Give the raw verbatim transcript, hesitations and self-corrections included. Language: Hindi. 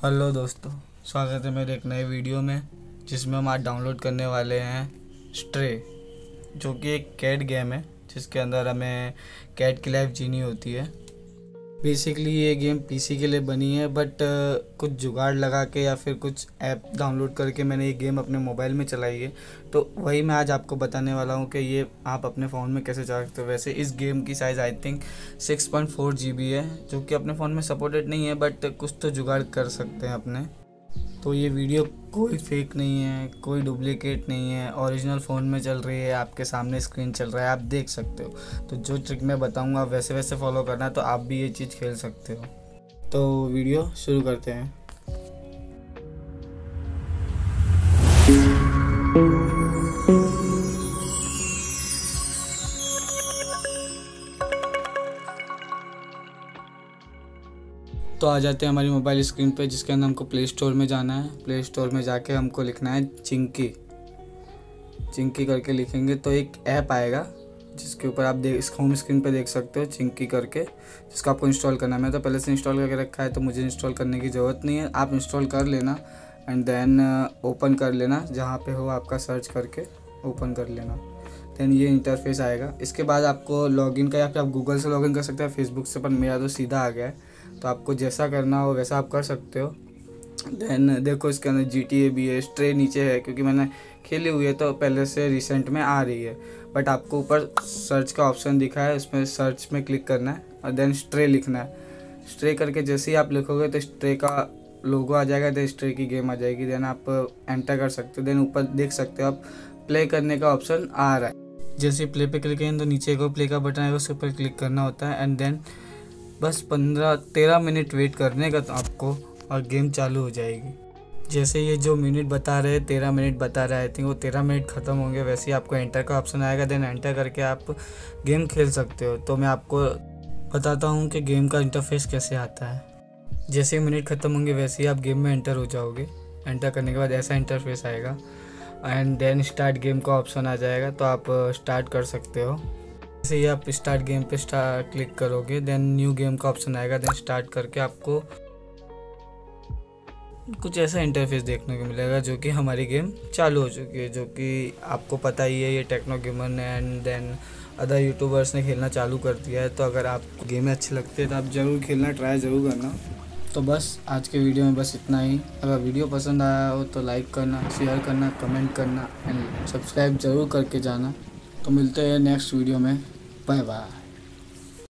हेलो दोस्तों, स्वागत है मेरे एक नए वीडियो में जिसमें हम आज डाउनलोड करने वाले हैं स्ट्रे, जो कि एक कैट गेम है जिसके अंदर हमें कैट की लाइफ जीनी होती है। बेसिकली ये गेम पीसी के लिए बनी है, बट कुछ जुगाड़ लगा के या फिर कुछ ऐप डाउनलोड करके मैंने ये गेम अपने मोबाइल में चलाई है। तो वही मैं आज आपको बताने वाला हूँ कि ये आप अपने फ़ोन में कैसे चला सकते हो। वैसे इस गेम की size I think six point four G B है, जो कि अपने फ़ोन में सपोर्टेड नहीं है, बट कुछ तो जुगाड़ कर सकते हैं अपने। तो ये वीडियो कोई फेक नहीं है, कोई डुप्लीकेट नहीं है, ओरिजिनल फ़ोन में चल रही है, आपके सामने स्क्रीन चल रहा है, आप देख सकते हो। तो जो ट्रिक मैं बताऊंगा वैसे वैसे फॉलो करना, तो आप भी ये चीज़ खेल सकते हो। तो वीडियो शुरू करते हैं। तो आ जाते हैं हमारी मोबाइल स्क्रीन पे, जिसके अंदर हमको प्ले स्टोर में जाना है। प्ले स्टोर में जाके हमको लिखना है चिंकी। चिंकी करके लिखेंगे तो एक ऐप आएगा जिसके ऊपर आप देख इस होम स्क्रीन पे देख सकते हो चिंकी करके, जिसका आपको इंस्टॉल करना है। मैं तो पहले से इंस्टॉल करके रखा है, तो मुझे इंस्टॉल करने की ज़रूरत नहीं है। आप इंस्टॉल कर लेना एंड देन ओपन कर लेना, जहाँ पे हो आपका सर्च करके ओपन कर लेना। देन ये इंटरफेस आएगा। इसके बाद आपको लॉगिन का, या फिर आप गूगल से लॉगिन कर सकते हैं, फेसबुक से, पर मेरा तो सीधा आ गया है। तो आपको जैसा करना हो वैसा आप कर सकते हो। देन देखो इसके अंदर जी टी ए भी है, स्ट्रे नीचे है क्योंकि मैंने खेली हुई है तो पहले से रिसेंट में आ रही है। बट आपको ऊपर सर्च का ऑप्शन दिखा है, उसमें सर्च में क्लिक करना है और देन स्ट्रे लिखना है। स्ट्रे करके जैसे ही आप लिखोगे तो स्ट्रे का लोगो आ जाएगा, तो स्ट्रे की गेम आ जाएगी। देन आप एंटर कर सकते हो। देन ऊपर देख सकते हो आप प्ले करने का ऑप्शन आ रहा है। जैसे प्ले पे क्लिक करें तो नीचे को प्ले का बटन आएगा, उसके ऊपर क्लिक करना होता है एंड देन बस पंद्रह तेरह मिनट वेट करने का तो आपको, और गेम चालू हो जाएगी। जैसे ये जो मिनट बता रहे हैं तेरह मिनट बता रहा है, आई थिंक वो तेरह मिनट ख़त्म होंगे, वैसे ही आपको एंटर का ऑप्शन आएगा। देन एंटर करके आप गेम खेल सकते हो। तो मैं आपको बताता हूँ कि गेम का इंटरफेस कैसे आता है। जैसे ही मिनट ख़त्म होंगे वैसे ही आप गेम में एंटर हो जाओगे। एंटर करने के बाद ऐसा इंटरफेस आएगा एंड देन स्टार्ट गेम का ऑप्शन आ जाएगा, तो आप स्टार्ट कर सकते हो। जैसे ही आप स्टार्ट गेम पे स्टार्ट क्लिक करोगे, देन न्यू गेम का ऑप्शन आएगा। देन स्टार्ट करके आपको कुछ ऐसा इंटरफेस देखने को मिलेगा, जो कि हमारी गेम चालू हो चुकी है। जो कि आपको पता ही है, ये टेक्नो गेमर ने एंड देन अदर यूट्यूबर्स ने खेलना चालू कर दिया है। तो अगर आपको गेमें अच्छी लगती है तो आप ज़रूर खेलना, ट्राई ज़रूर करना। तो बस आज के वीडियो में बस इतना ही। अगर वीडियो पसंद आया हो तो लाइक करना, शेयर करना, कमेंट करना एंड सब्सक्राइब ज़रूर करके जाना। तो मिलते हैं नेक्स्ट वीडियो में। Bye bye.